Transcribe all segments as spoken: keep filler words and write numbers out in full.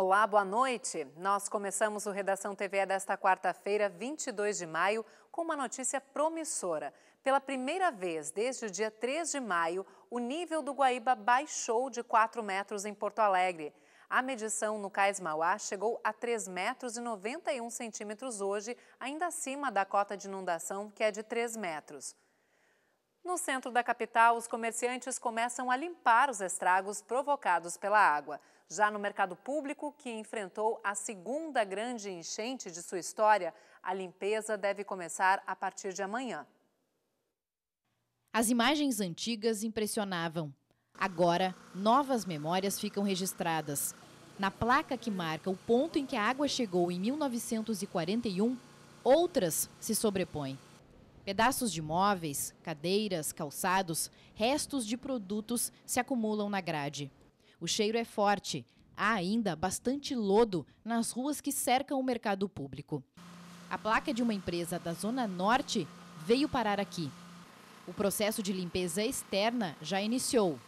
Olá, boa noite. Nós começamos o Redação T V E desta quarta-feira, vinte e dois de maio, com uma notícia promissora. Pela primeira vez desde o dia três de maio, o nível do Guaíba baixou de quatro metros em Porto Alegre. A medição no Cais Mauá chegou a três metros e noventa e um centímetros hoje, ainda acima da cota de inundação, que é de três metros. No centro da capital, os comerciantes começam a limpar os estragos provocados pela água. Já no mercado público, que enfrentou a segunda grande enchente de sua história, a limpeza deve começar a partir de amanhã. As imagens antigas impressionavam. Agora, novas memórias ficam registradas. Na placa que marca o ponto em que a água chegou em mil novecentos e quarenta e um, outras se sobrepõem. Pedaços de móveis, cadeiras, calçados, restos de produtos se acumulam na grade. O cheiro é forte. Há ainda bastante lodo nas ruas que cercam o mercado público. A placa de uma empresa da Zona Norte veio parar aqui. O processo de limpeza externa já iniciou.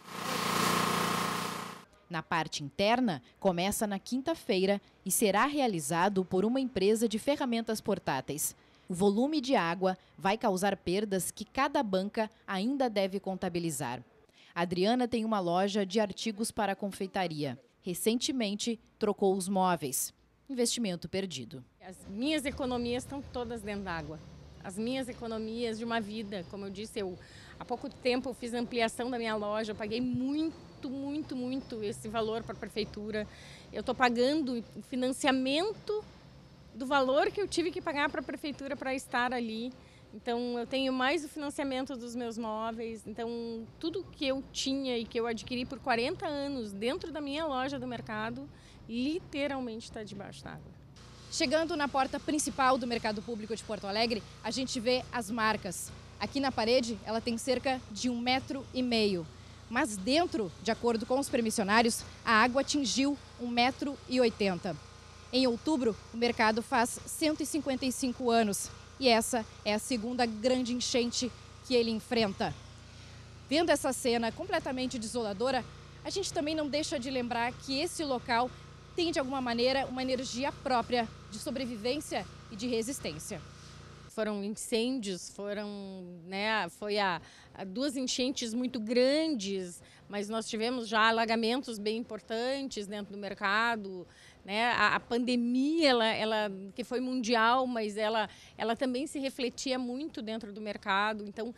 Na parte interna, começa na quinta-feira e será realizado por uma empresa de ferramentas portáteis. O volume de água vai causar perdas que cada banca ainda deve contabilizar. A Adriana tem uma loja de artigos para confeitaria. Recentemente, trocou os móveis. Investimento perdido. As minhas economias estão todas dentro d'água. As minhas economias de uma vida, como eu disse, eu, há pouco tempo eu fiz a ampliação da minha loja, eu paguei muito, muito, muito esse valor para a prefeitura. Eu estou pagando o financiamento do valor que eu tive que pagar para a prefeitura para estar ali. Então, eu tenho mais o financiamento dos meus móveis. Então, tudo que eu tinha e que eu adquiri por quarenta anos dentro da minha loja do mercado, literalmente está debaixo d'água. Chegando na porta principal do Mercado Público de Porto Alegre, a gente vê as marcas. Aqui na parede, ela tem cerca de um metro e meio. Mas dentro, de acordo com os permissionários, a água atingiu um metro e oitenta. Em outubro, o mercado faz cento e cinquenta e cinco anos. E essa é a segunda grande enchente que ele enfrenta. Vendo essa cena completamente desoladora, a gente também não deixa de lembrar que esse local tem, de alguma maneira, uma energia própria de sobrevivência e de resistência. Foram incêndios, foram, né, foi a, a duas enchentes muito grandes, mas nós tivemos já alagamentos bem importantes dentro do mercado. Né? A, a pandemia, ela, ela, que foi mundial, mas ela, ela também se refletia muito dentro do mercado. Então,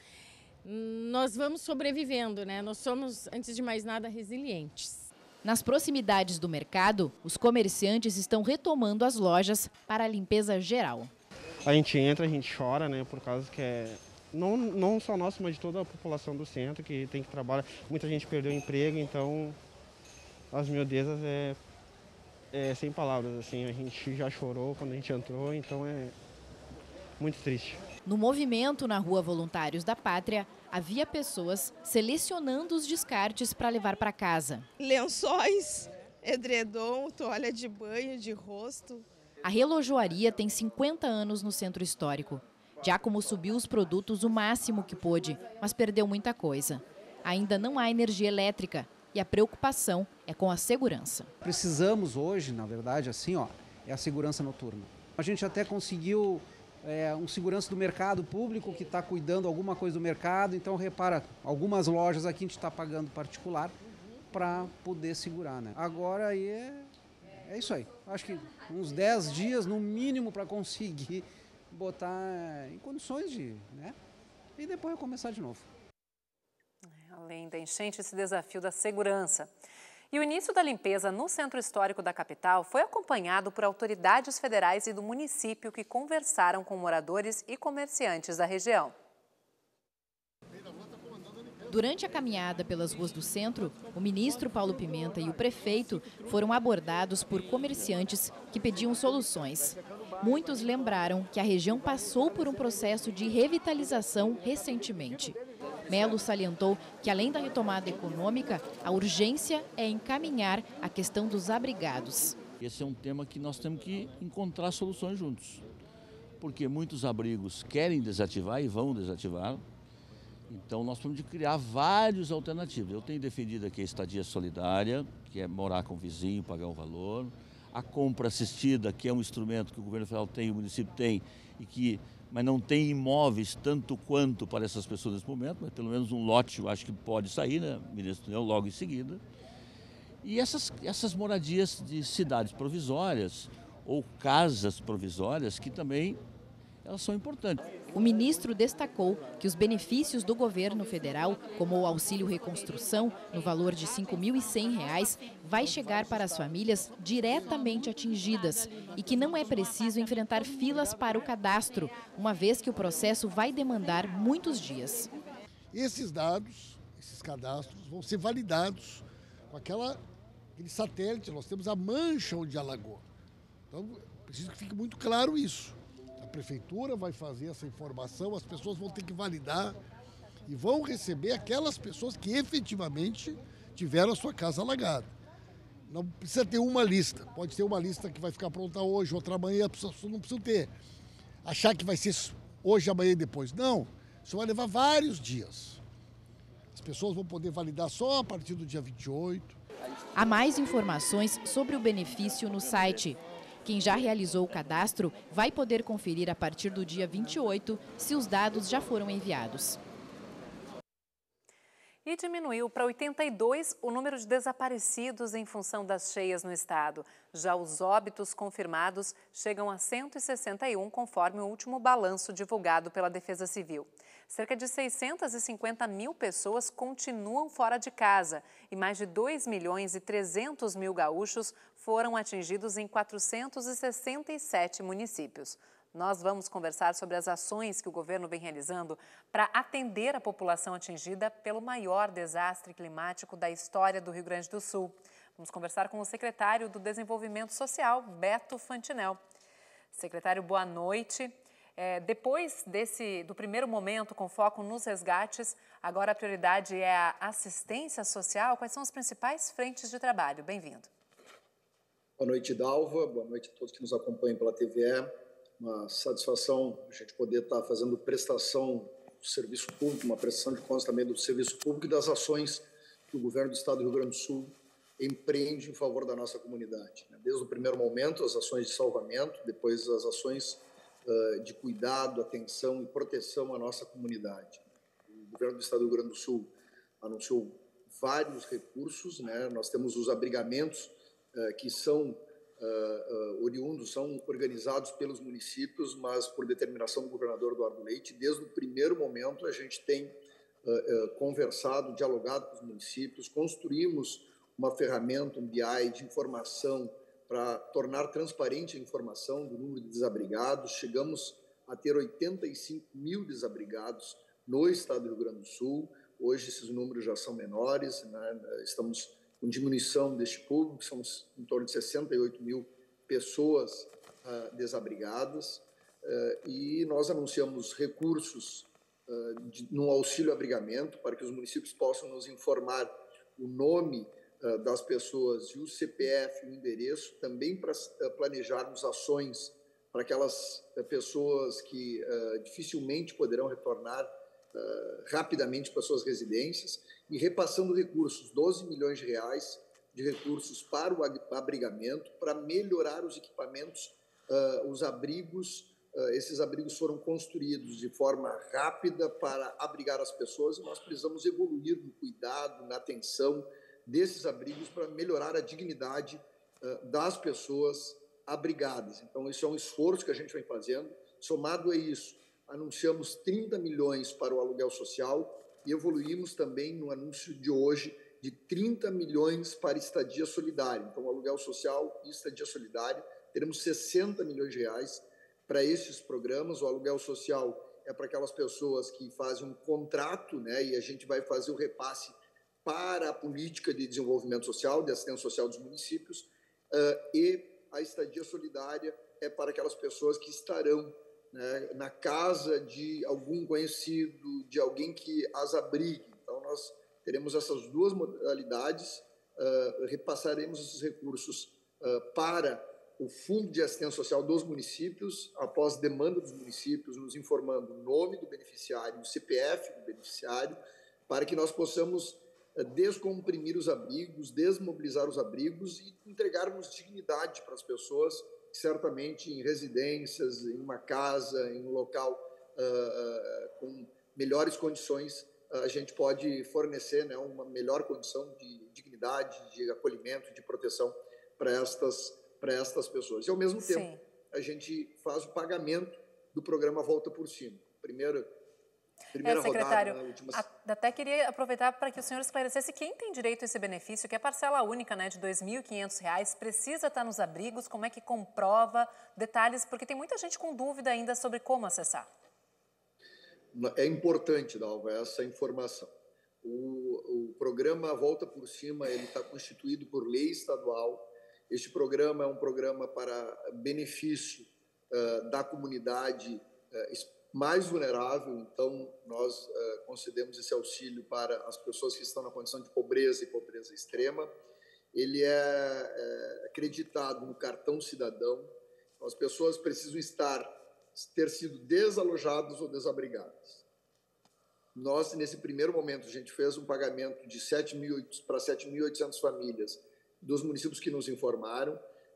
nós vamos sobrevivendo, né? Nós somos, antes de mais nada, resilientes. Nas proximidades do mercado, os comerciantes estão retomando as lojas para a limpeza geral. A gente entra, a gente chora, né? Por causa que é não, não só nosso, mas de toda a população do centro que tem que trabalhar. Muita gente perdeu o emprego, então as miudezas é... É, sem palavras, assim, a gente já chorou quando a gente entrou, então é muito triste. No movimento na Rua Voluntários da Pátria, havia pessoas selecionando os descartes para levar para casa. Lençóis, edredom, toalha de banho, de rosto. A relojoaria tem cinquenta anos no centro histórico. Giacomo subiu os produtos o máximo que pôde, mas perdeu muita coisa. Ainda não há energia elétrica. E a preocupação é com a segurança. Precisamos hoje, na verdade, assim, ó, é a segurança noturna. A gente até conseguiu é, um segurança do mercado público que está cuidando alguma coisa do mercado. Então, repara, algumas lojas aqui a gente está pagando particular para poder segurar, né? Agora aí é, é isso aí. Acho que uns dez dias no mínimo para conseguir botar em condições de, né? E depois começar de novo. Além da enchente, esse desafio da segurança. E o início da limpeza no centro histórico da capital foi acompanhado por autoridades federais e do município que conversaram com moradores e comerciantes da região. Durante a caminhada pelas ruas do centro, o ministro Paulo Pimenta e o prefeito foram abordados por comerciantes que pediam soluções. Muitos lembraram que a região passou por um processo de revitalização recentemente. Melo salientou que, além da retomada econômica, a urgência é encaminhar a questão dos abrigados. Esse é um tema que nós temos que encontrar soluções juntos, porque muitos abrigos querem desativar e vão desativar. Então, nós temos de criar várias alternativas. Eu tenho defendido aqui a estadia solidária, que é morar com o vizinho, pagar o valor. a compra assistida, que é um instrumento que o governo federal tem, o município tem, e que, mas não tem imóveis tanto quanto para essas pessoas nesse momento, mas pelo menos um lote eu acho que pode sair, né, ministro, logo em seguida. E essas, essas moradias de cidades provisórias ou casas provisórias que também elas são importantes. O ministro destacou que os benefícios do governo federal, como o auxílio reconstrução, no valor de cinco mil e cem reais, vai chegar para as famílias diretamente atingidas e que não é preciso enfrentar filas para o cadastro, uma vez que o processo vai demandar muitos dias. Esses dados, esses cadastros, vão ser validados com aquela, aquele satélite. Nós temos a mancha onde alagou. Então, preciso que fique muito claro isso. A prefeitura vai fazer essa informação, as pessoas vão ter que validar e vão receber aquelas pessoas que efetivamente tiveram a sua casa alagada. Não precisa ter uma lista, pode ter uma lista que vai ficar pronta hoje, outra amanhã, as pessoas não precisam ter. Achar que vai ser hoje, amanhã e depois. Não, isso vai levar vários dias. As pessoas vão poder validar só a partir do dia vinte e oito. Há mais informações sobre o benefício no site. Quem já realizou o cadastro vai poder conferir a partir do dia vinte e oito se os dados já foram enviados. E diminuiu para oitenta e dois o número de desaparecidos em função das cheias no estado. Já os óbitos confirmados chegam a cento e sessenta e um, conforme o último balanço divulgado pela Defesa Civil. Cerca de seiscentas e cinquenta mil pessoas continuam fora de casa e mais de dois milhões e trezentos mil gaúchos foram atingidos em quatrocentos e sessenta e sete municípios. Nós vamos conversar sobre as ações que o governo vem realizando para atender a população atingida pelo maior desastre climático da história do Rio Grande do Sul. Vamos conversar com o secretário do Desenvolvimento Social, Beto Fantinel. Secretário, boa noite. É, depois desse, do primeiro momento com foco nos resgates, agora a prioridade é a assistência social. Quais são as principais frentes de trabalho? Bem-vindo. Boa noite, Dalva. Boa noite a todos que nos acompanham pela T V E. Uma satisfação a gente poder estar fazendo prestação do serviço público, uma prestação de contas também do serviço público e das ações que o governo do estado do Rio Grande do Sul empreende em favor da nossa comunidade. Desde o primeiro momento, as ações de salvamento, depois as ações uh, de cuidado, atenção e proteção à nossa comunidade. O governo do estado do Rio Grande do Sul anunciou vários recursos, né? Nós temos os abrigamentos uh, que são Uh, uh, oriundos, são organizados pelos municípios, mas por determinação do governador Eduardo Leite. Desde o primeiro momento a gente tem uh, uh, conversado, dialogado com os municípios, construímos uma ferramenta, um B I de informação para tornar transparente a informação do número de desabrigados. Chegamos a ter oitenta e cinco mil desabrigados no estado do Rio Grande do Sul. Hoje esses números já são menores, né? Estamos com diminuição deste público, somos em torno de sessenta e oito mil pessoas uh, desabrigadas, uh, e nós anunciamos recursos uh, de, no auxílio abrigamento para que os municípios possam nos informar o nome uh, das pessoas e o C P F, o endereço, também para uh, planejarmos ações para aquelas uh, pessoas que uh, dificilmente poderão retornar Uh, rapidamente para suas residências e repassando recursos, doze milhões de reais de recursos para o abrigamento, para melhorar os equipamentos, uh, os abrigos. Uh, esses abrigos foram construídos de forma rápida para abrigar as pessoas e nós precisamos evoluir no cuidado, na atenção desses abrigos para melhorar a dignidade uh, das pessoas abrigadas. Então, isso é um esforço que a gente vem fazendo. Somado a isso, anunciamos trinta milhões para o aluguel social e evoluímos também no anúncio de hoje de trinta milhões para estadia solidária. Então, aluguel social e estadia solidária, teremos sessenta milhões de reais para esses programas. O aluguel social é para aquelas pessoas que fazem um contrato, né, e a gente vai fazer o repasse para a política de desenvolvimento social, de assistência social dos municípios, uh, e a estadia solidária é para aquelas pessoas que estarão, né, na casa de algum conhecido, de alguém que as abrigue. Então, nós teremos essas duas modalidades, uh, repassaremos esses recursos uh, para o Fundo de Assistência Social dos municípios, após demanda dos municípios, nos informando o nome do beneficiário, o C P F do beneficiário, para que nós possamos descomprimir os abrigos, desmobilizar os abrigos e entregarmos dignidade para as pessoas, que certamente em residências, em uma casa, em um local uh, uh, com melhores condições, uh, a gente pode fornecer, né, uma melhor condição de dignidade, de acolhimento, de proteção para estas, para estas pessoas. E, ao mesmo tempo, Sim. a gente faz o pagamento do programa Volta por Cima. Primeiro, primeira é, secretário, rodada, né, última... até queria aproveitar para que o senhor esclarecesse quem tem direito a esse benefício, que é parcela única, né, de dois mil e quinhentos reais, precisa estar nos abrigos, como é que comprova, detalhes, porque tem muita gente com dúvida ainda sobre como acessar. É importante, Dalva, essa informação. O, o programa Volta por Cima, ele está constituído por lei estadual. Este programa é um programa para benefício uh, da comunidade uh, mais vulnerável, então nós uh, concedemos esse auxílio para as pessoas que estão na condição de pobreza e pobreza extrema. Ele é, é acreditado no cartão cidadão, então, as pessoas precisam estar, ter sido desalojadas ou desabrigadas. Nós, nesse primeiro momento, a gente fez um pagamento de sete mil para sete mil e oitocentas famílias dos municípios que nos informaram.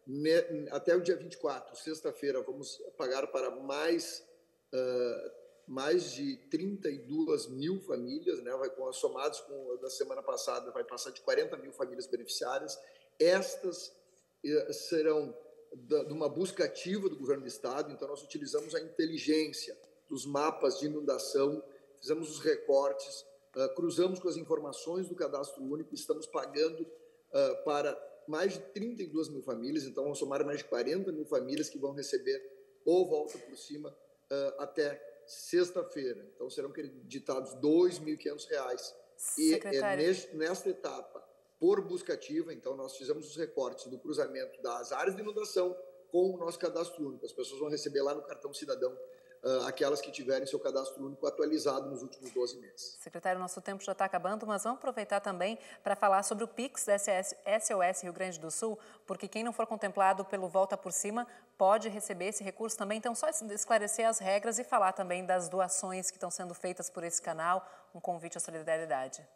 Até o dia vinte e quatro, sexta-feira, vamos pagar para mais Uh, mais de trinta e duas mil famílias, né, vai, com, somados com a da semana passada, vai passar de quarenta mil famílias beneficiárias. Estas uh, serão da, de uma busca ativa do governo do estado, então nós utilizamos a inteligência dos mapas de inundação, fizemos os recortes, uh, cruzamos com as informações do cadastro único, estamos pagando uh, para mais de trinta e duas mil famílias, então vamos somar mais de quarenta mil famílias que vão receber ou Volta por Cima Uh, até sexta-feira. Então, serão creditados dois mil e quinhentos reais. E é neste, nesta etapa, por busca ativa, então, nós fizemos os recortes do cruzamento das áreas de inundação com o nosso cadastro único. As pessoas vão receber lá no cartão cidadão uh, aquelas que tiverem seu cadastro único atualizado nos últimos doze meses. Secretário, nosso tempo já está acabando, mas vamos aproveitar também para falar sobre o Pix da S O S Rio Grande do Sul, porque quem não for contemplado pelo Volta por Cima pode receber esse recurso também. Então, só esclarecer as regras e falar também das doações que estão sendo feitas por esse canal, um convite à solidariedade.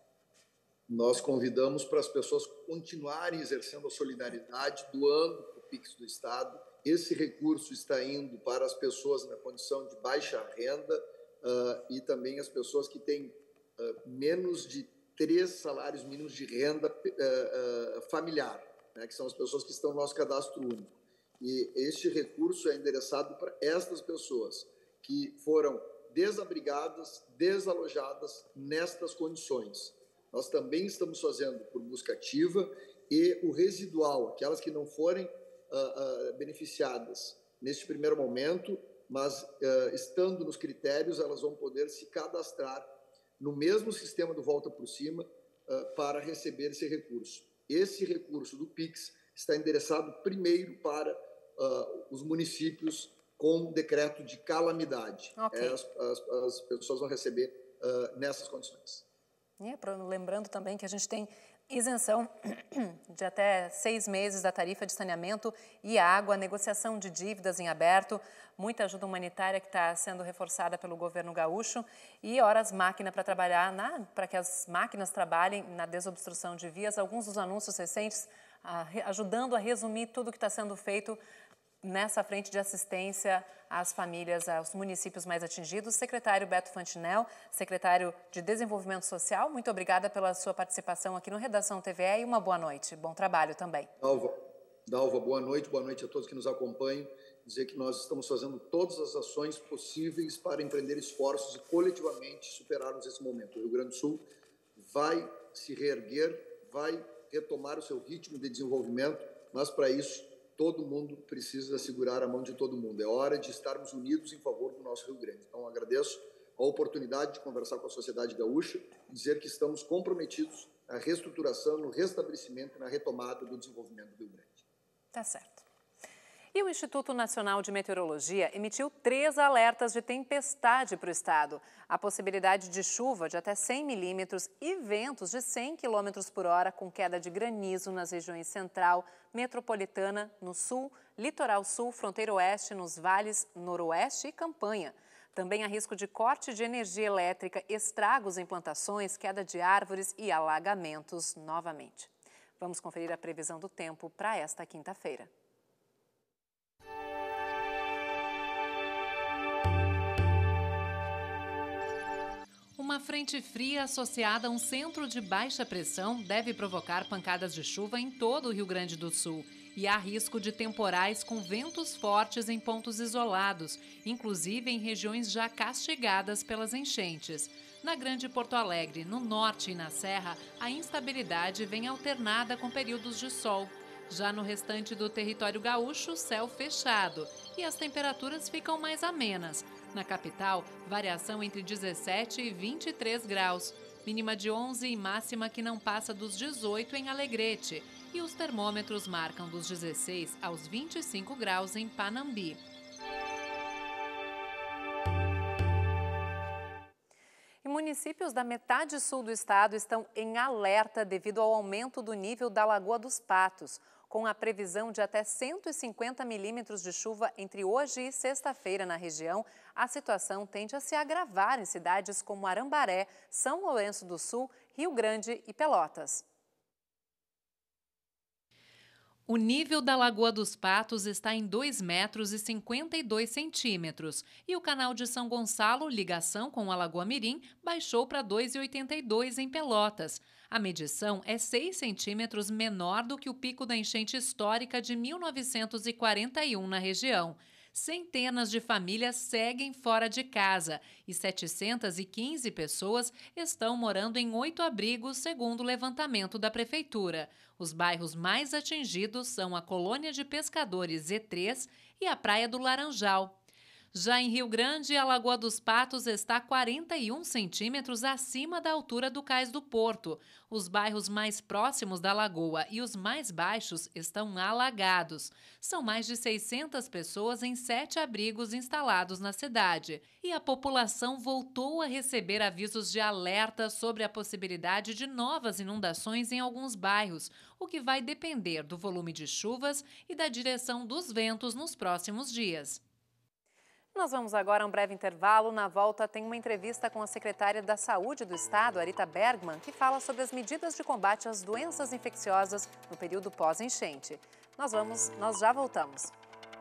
Nós convidamos para as pessoas continuarem exercendo a solidariedade, doando para o Pix do Estado. Esse recurso está indo para as pessoas na condição de baixa renda uh, e também as pessoas que têm uh, menos de três salários mínimos de renda uh, uh, familiar, né, que são as pessoas que estão no nosso cadastro único. E este recurso é endereçado para estas pessoas que foram desabrigadas, desalojadas nestas condições. Nós também estamos fazendo por busca ativa e o residual, aquelas que não forem uh, uh, beneficiadas neste primeiro momento, mas uh, estando nos critérios, elas vão poder se cadastrar no mesmo sistema do Volta por Cima uh, para receber esse recurso. Esse recurso do Pix está endereçado primeiro para uh, os municípios com decreto de calamidade. Okay. É, as, as, as pessoas vão receber uh, nessas condições. E lembrando também que a gente tem isenção de até seis meses da tarifa de saneamento e água, negociação de dívidas em aberto, muita ajuda humanitária que está sendo reforçada pelo governo gaúcho e horas máquina para trabalhar, para que as máquinas trabalhem na desobstrução de vias. Alguns dos anúncios recentes a, ajudando a resumir tudo que está sendo feito nessa frente de assistência às famílias, aos municípios mais atingidos. Secretário Beto Fantinel, secretário de Desenvolvimento Social, muito obrigada pela sua participação aqui no Redação T V E e uma boa noite. Bom trabalho também. Dalva, Dalva, boa noite, boa noite a todos que nos acompanham. Dizer que nós estamos fazendo todas as ações possíveis para empreender esforços e coletivamente superarmos esse momento. O Rio Grande do Sul vai se reerguer, vai retomar o seu ritmo de desenvolvimento, mas para isso todo mundo precisa segurar a mão de todo mundo. É hora de estarmos unidos em favor do nosso Rio Grande. Então, agradeço a oportunidade de conversar com a sociedade gaúcha e dizer que estamos comprometidos na reestruturação, no restabelecimento e na retomada do desenvolvimento do Rio Grande. Tá certo. E o Instituto Nacional de Meteorologia emitiu três alertas de tempestade para o estado. A possibilidade de chuva de até cem milímetros e ventos de cem quilômetros por hora, com queda de granizo nas regiões central, metropolitana, no sul, litoral sul, fronteira oeste, nos vales noroeste e campanha. Também há risco de corte de energia elétrica, estragos em plantações, queda de árvores e alagamentos novamente. Vamos conferir a previsão do tempo para esta quinta-feira. Uma frente fria associada a um centro de baixa pressão deve provocar pancadas de chuva em todo o Rio Grande do Sul. E há risco de temporais com ventos fortes em pontos isolados, inclusive em regiões já castigadas pelas enchentes. Na Grande Porto Alegre, no norte e na Serra, a instabilidade vem alternada com períodos de sol. Já no restante do território gaúcho, céu fechado e as temperaturas ficam mais amenas. Na capital, variação entre dezessete e vinte e três graus, mínima de onze e máxima que não passa dos dezoito em Alegrete. E os termômetros marcam dos dezesseis aos vinte e cinco graus em Panambi. E municípios da metade sul do estado estão em alerta devido ao aumento do nível da Lagoa dos Patos, com a previsão de até cento e cinquenta milímetros de chuva entre hoje e sexta-feira na região. A situação tende a se agravar em cidades como Arambaré, São Lourenço do Sul, Rio Grande e Pelotas. O nível da Lagoa dos Patos está em dois metros e cinquenta e dois centímetros e o canal de São Gonçalo, ligação com a Lagoa Mirim, baixou para dois e oitenta e dois em Pelotas. A medição é seis centímetros menor do que o pico da enchente histórica de mil novecentos e quarenta e um na região. Centenas de famílias seguem fora de casa e setecentas e quinze pessoas estão morando em oito abrigos, segundo o levantamento da Prefeitura. Os bairros mais atingidos são a Colônia de Pescadores Z três e a Praia do Laranjal. Já em Rio Grande, a Lagoa dos Patos está quarenta e um centímetros acima da altura do Cais do Porto. Os bairros mais próximos da lagoa e os mais baixos estão alagados. São mais de seiscentas pessoas em sete abrigos instalados na cidade. E a população voltou a receber avisos de alerta sobre a possibilidade de novas inundações em alguns bairros, o que vai depender do volume de chuvas e da direção dos ventos nos próximos dias. Nós vamos agora a um breve intervalo. Na volta tem uma entrevista com a secretária da Saúde do Estado, Arita Bergman, que fala sobre as medidas de combate às doenças infecciosas no período pós-enchente. Nós vamos, nós já voltamos.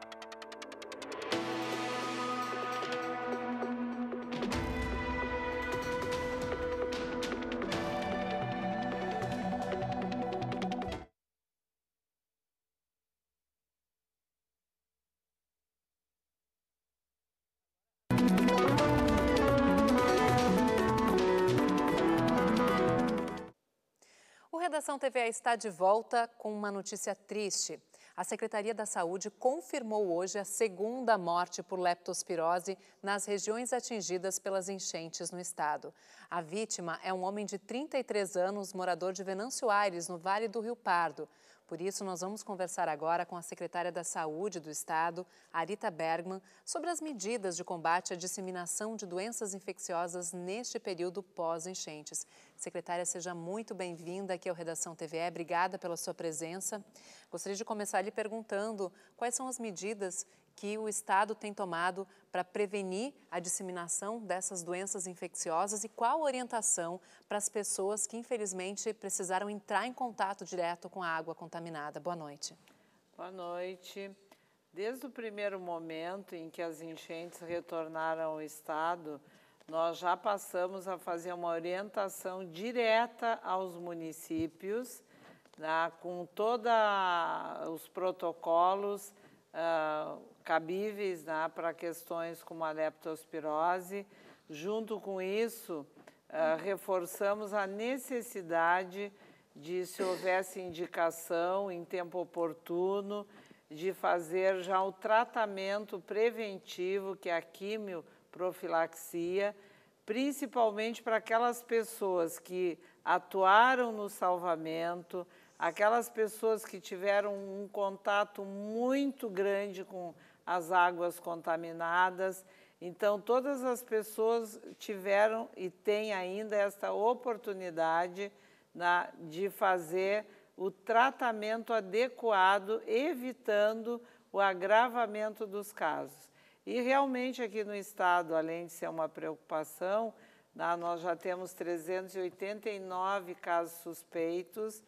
O Redação T V A está de volta com uma notícia triste. A Secretaria da Saúde confirmou hoje a segunda morte por leptospirose nas regiões atingidas pelas enchentes no estado. A vítima é um homem de trinta e três anos, morador de Venâncio Aires, no Vale do Rio Pardo. Por isso, nós vamos conversar agora com a secretária da Saúde do Estado, Arita Bergman, sobre as medidas de combate à disseminação de doenças infecciosas neste período pós-enchentes. Secretária, seja muito bem-vinda aqui ao Redação T V E. Obrigada pela sua presença. Gostaria de começar lhe perguntando quais são as medidas que o Estado tem tomado para prevenir a disseminação dessas doenças infecciosas e qual a orientação para as pessoas que, infelizmente, precisaram entrar em contato direto com a água contaminada. Boa noite. Boa noite. Desde o primeiro momento em que as enchentes retornaram ao Estado, nós já passamos a fazer uma orientação direta aos municípios, né, com todos os protocolos uh, cabíveis, né, para questões como a leptospirose. Junto com isso, uh, reforçamos a necessidade de, se houvesse indicação em tempo oportuno, de fazer já o tratamento preventivo, que é a quimioprofilaxia, principalmente para aquelas pessoas que atuaram no salvamento, aquelas pessoas que tiveram um contato muito grande com as águas contaminadas. Então, todas as pessoas tiveram e têm ainda esta oportunidade, na, de fazer o tratamento adequado, evitando o agravamento dos casos. E realmente aqui no estado, além de ser uma preocupação, nós já temos trezentos e oitenta e nove casos suspeitos,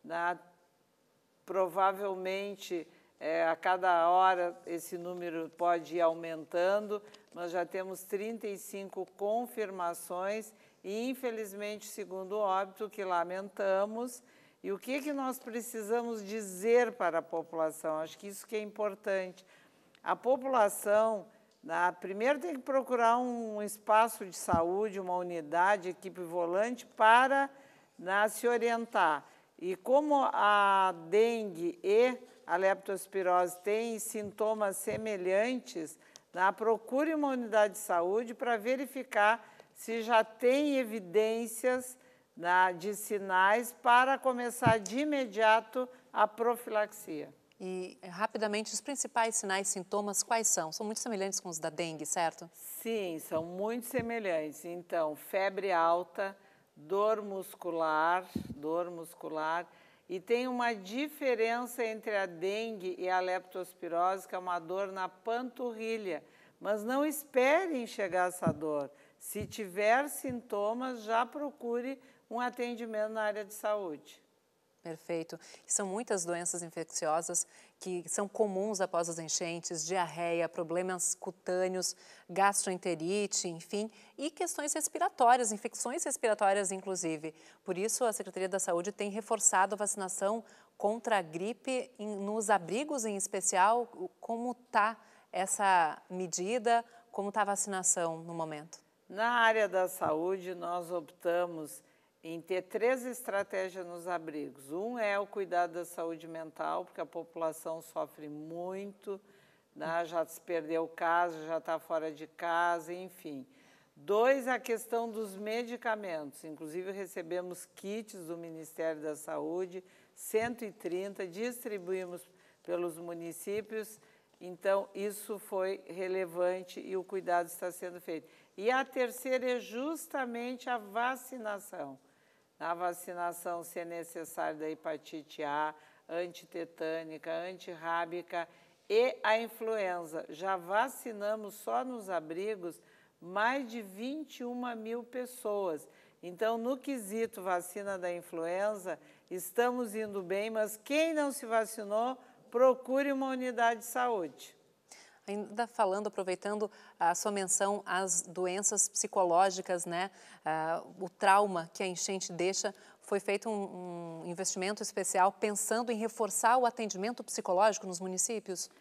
provavelmente é, a cada hora esse número pode ir aumentando, nós já temos trinta e cinco confirmações e, infelizmente, segundo óbito, que lamentamos. E o que, que nós precisamos dizer para a população? Acho que isso que é importante. A população, na, primeiro tem que procurar um espaço de saúde, uma unidade, equipe volante, para na, se orientar. E como a dengue e a leptospirose têm sintomas semelhantes, na, procure uma unidade de saúde para verificar se já tem evidências na, de sinais para começar de imediato a profilaxia. E, rapidamente, os principais sinais e sintomas quais são? São muito semelhantes com os da dengue, certo? Sim, são muito semelhantes. Então, febre alta, dor muscular, dor muscular, e tem uma diferença entre a dengue e a leptospirose, que é uma dor na panturrilha. Mas não esperem chegar essa dor. Se tiver sintomas, já procure um atendimento na área de saúde. Perfeito. E são muitas doenças infecciosas que são comuns após as enchentes, diarreia, problemas cutâneos, gastroenterite, enfim, e questões respiratórias, infecções respiratórias, inclusive. Por isso, a Secretaria da Saúde tem reforçado a vacinação contra a gripe em, nos abrigos, em especial. Como está essa medida? Como está a vacinação no momento? Na área da saúde, nós optamos em ter três estratégias nos abrigos. Um é o cuidado da saúde mental, porque a população sofre muito, né? Já se perdeu casa, já está fora de casa, enfim. Dois, a questão dos medicamentos. Inclusive, recebemos kits do Ministério da Saúde, cento e trinta, distribuímos pelos municípios. Então, isso foi relevante e o cuidado está sendo feito. E a terceira é justamente a vacinação. A vacinação, se é necessário, da hepatite A, antitetânica, antirrábica e a influenza. Já vacinamos só nos abrigos mais de vinte e uma mil pessoas. Então, no quesito vacina da influenza, estamos indo bem, mas quem não se vacinou, procure uma unidade de saúde. Ainda falando, aproveitando a sua menção às doenças psicológicas, né? Uh, o trauma que a enchente deixa, foi feito um, um investimento especial pensando em reforçar o atendimento psicológico nos municípios?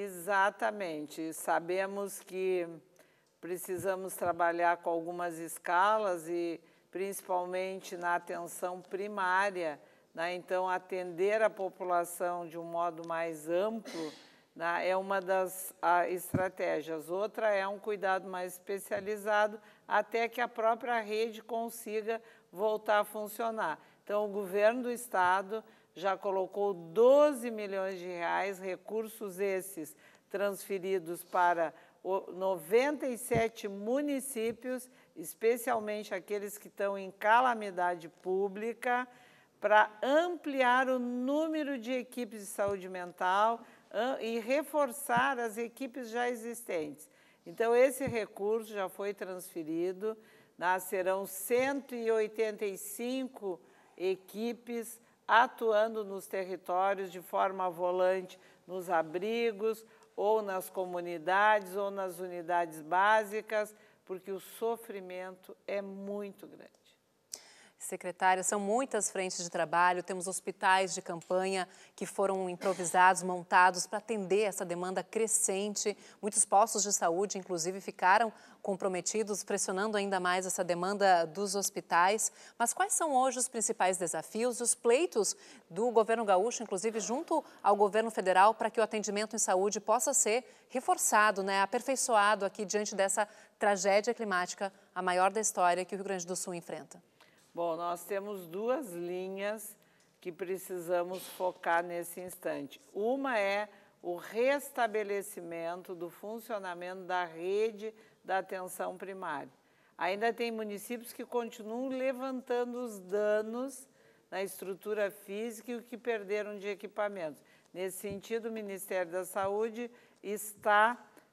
Exatamente. Sabemos que precisamos trabalhar com algumas escalas e principalmente na atenção primária, né? Então, atender a população de um modo mais amplo, é uma das estratégias. Outra é um cuidado mais especializado até que a própria rede consiga voltar a funcionar. Então, o governo do estado já colocou doze milhões de reais, recursos esses transferidos para noventa e sete municípios, especialmente aqueles que estão em calamidade pública, para ampliar o número de equipes de saúde mental e reforçar as equipes já existentes. Então, esse recurso já foi transferido, serão cento e oitenta e cinco equipes atuando nos territórios de forma volante, nos abrigos, ou nas comunidades, ou nas unidades básicas, porque o sofrimento é muito grande. Secretária, são muitas frentes de trabalho, temos hospitais de campanha que foram improvisados, montados para atender essa demanda crescente. Muitos postos de saúde, inclusive, ficaram comprometidos, pressionando ainda mais essa demanda dos hospitais. Mas quais são hoje os principais desafios e os pleitos do governo gaúcho, inclusive junto ao governo federal, para que o atendimento em saúde possa ser reforçado, né, aperfeiçoado aqui diante dessa tragédia climática, a maior da história que o Rio Grande do Sul enfrenta? Bom, nós temos duas linhas que precisamos focar nesse instante. Uma é o restabelecimento do funcionamento da rede da atenção primária. Ainda tem municípios que continuam levantando os danos na estrutura física e o que perderam de equipamentos. Nesse sentido, o Ministério da Saúde está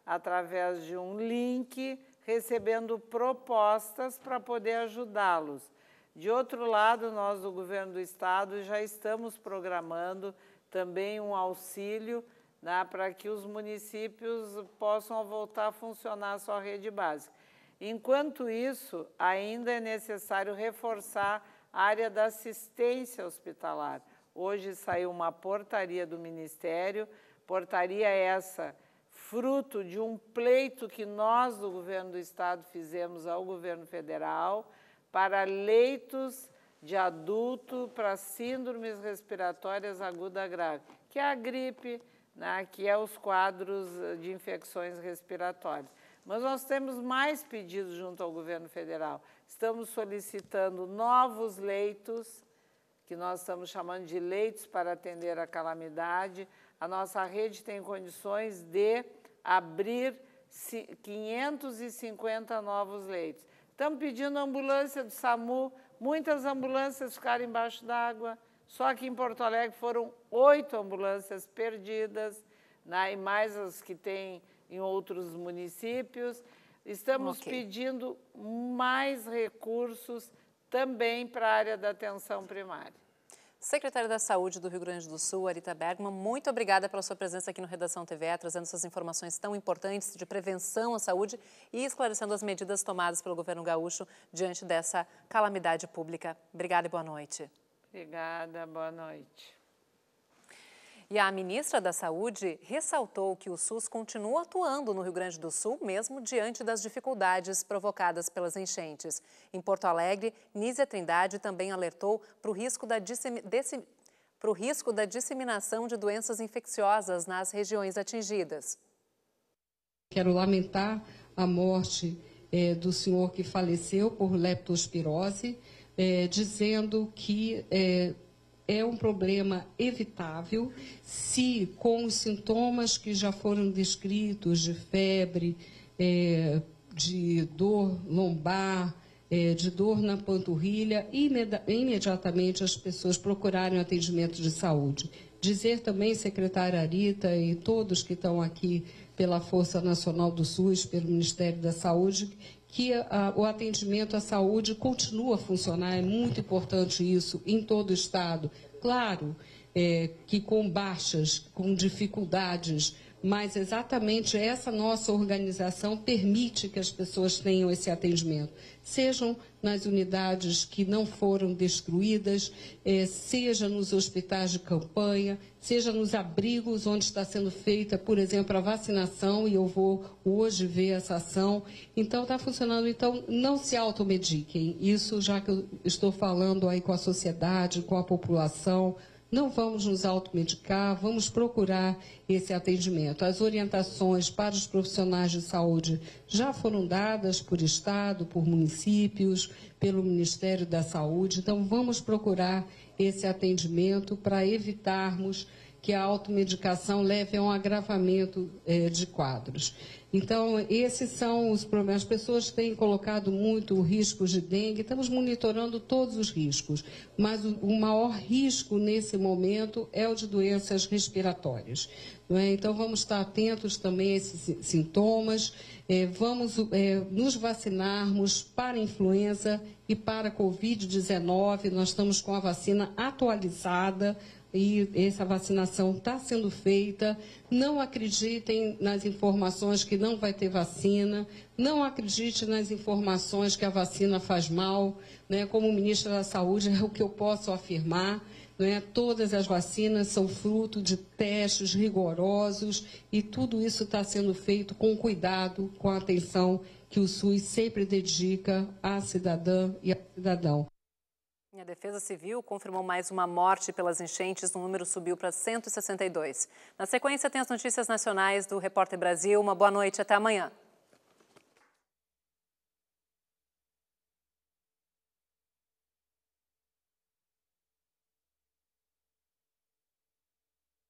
através de um link, recebendo propostas para poder ajudá-los. De outro lado, nós do Governo do Estado já estamos programando também um auxílio, né, para que os municípios possam voltar a funcionar a sua rede básica. Enquanto isso, ainda é necessário reforçar a área da assistência hospitalar. Hoje saiu uma portaria do Ministério, portaria essa fruto de um pleito que nós do Governo do Estado fizemos ao Governo Federal para leitos de adulto para síndromes respiratórias agudas graves, que é a gripe, né, que é os quadros de infecções respiratórias. Mas nós temos mais pedidos junto ao Governo Federal. Estamos solicitando novos leitos, que nós estamos chamando de leitos para atender a calamidade. A nossa rede tem condições de abrir quinhentos e cinquenta novos leitos. Estamos pedindo ambulância do SAMU, muitas ambulâncias ficaram embaixo d'água. Só que em Porto Alegre foram oito ambulâncias perdidas, né, e mais as que tem em outros municípios. Estamos okay. pedindo mais recursos também para a área da atenção primária. Secretária da Saúde do Rio Grande do Sul, Arita Bergman, muito obrigada pela sua presença aqui no Redação T V E, trazendo essas informações tão importantes de prevenção à saúde e esclarecendo as medidas tomadas pelo governo gaúcho diante dessa calamidade pública. Obrigada e boa noite. Obrigada, boa noite. E a ministra da Saúde ressaltou que o SUS continua atuando no Rio Grande do Sul, mesmo diante das dificuldades provocadas pelas enchentes. Em Porto Alegre, Nízia Trindade também alertou para o risco da, dissemi... para o risco da disseminação de doenças infecciosas nas regiões atingidas. Quero lamentar a morte é, do senhor que faleceu por leptospirose, é, dizendo que é, é um problema evitável se, com os sintomas que já foram descritos, de febre, é, de dor lombar, é, de dor na panturrilha, imedi- imediatamente as pessoas procurarem atendimento de saúde. Dizer também, secretária Arita e todos que estão aqui pela Força Nacional do SUS, pelo Ministério da Saúde, que a, o atendimento à saúde continua a funcionar, é muito importante isso em todo o Estado. Claro é, que com baixas, com dificuldades, mas exatamente essa nossa organização permite que as pessoas tenham esse atendimento, sejam nas unidades que não foram destruídas, é, seja nos hospitais de campanha, seja nos abrigos onde está sendo feita, por exemplo, a vacinação, e eu vou hoje ver essa ação. Então, está funcionando. Então, não se automediquem. Isso já que eu estou falando aí com a sociedade, com a população. Não vamos nos automedicar, vamos procurar esse atendimento. As orientações para os profissionais de saúde já foram dadas por Estado, por municípios, pelo Ministério da Saúde. Então, vamos procurar esse atendimento para evitarmos que a automedicação leve a um agravamento eh, de quadros. Então, esses são os problemas. As pessoas têm colocado muito o risco de dengue, estamos monitorando todos os riscos, mas o, o maior risco nesse momento é o de doenças respiratórias. Não é? Então, vamos estar atentos também a esses sintomas, é, vamos é, nos vacinarmos para a influenza e para a covid dezenove. Nós estamos com a vacina atualizada, e essa vacinação está sendo feita. Não acreditem nas informações que não vai ter vacina, não acredite nas informações que a vacina faz mal, né? Como ministra da Saúde, é o que eu posso afirmar, né? Todas as vacinas são fruto de testes rigorosos e tudo isso está sendo feito com cuidado, com a atenção que o SUS sempre dedica à cidadã e ao cidadão. A Defesa Civil confirmou mais uma morte pelas enchentes, o número subiu para cento e sessenta e dois. Na sequência, tem as notícias nacionais do Repórter Brasil. Uma boa noite, até amanhã.